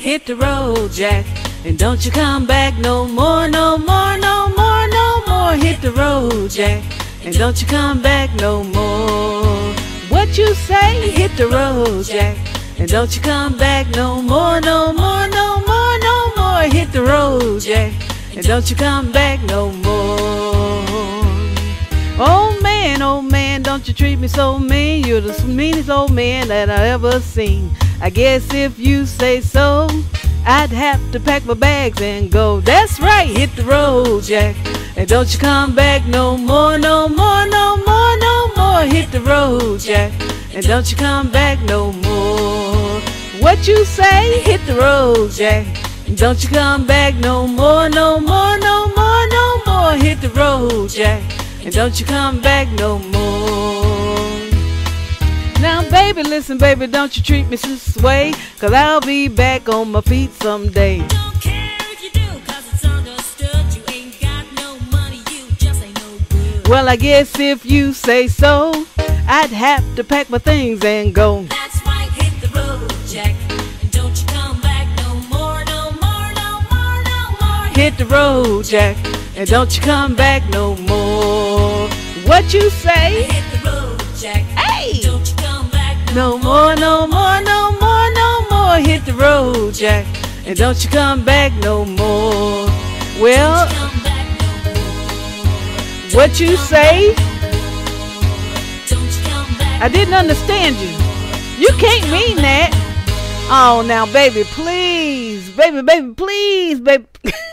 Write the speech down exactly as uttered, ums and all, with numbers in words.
hit the road, Jack, and don't you come back no more, no more, no more, no more. Hit the road, Jack, and don't you come back no more. What you say? Hit the road, Jack, and don't you come back no more, no more, no more, no more. Hit the road, Jack, and don't you come back no more. Oh man, oh man, don't you treat me so mean. You're the meanest old man that I ever seen. I guess if you say so, I'd have to pack my bags and go. That's right, hit the road, Jack, and don't you come back no more, no more, no more, no more. Hit the road, Jack, and don't you come back no more. What you say? Hit the road, Jack, and don't you come back no more, no more, no more, no more. Hit the road, Jack, and don't you come back no more. Now baby, listen baby, don't you treat me this way, 'cause I'll be back on my feet someday. Don't care if you do, 'cause it's understood. You ain't got no money, you just ain't no good. Well, I guess if you say so, I'd have to pack my things and go. That's right, hit the road, Jack, and don't you come back no more, no more, no more, no more. Hit the road, Jack, and don't you come back no more. What you say? Hit the road, Jack, Hey! don't you come back No more, no more, no more, no more. Hit the road, Jack, and don't you come back no more. Well, come back no more. what you say? Don't you come back. I didn't understand you. You can't mean that. Oh, now, baby, please. Baby, baby, please, baby.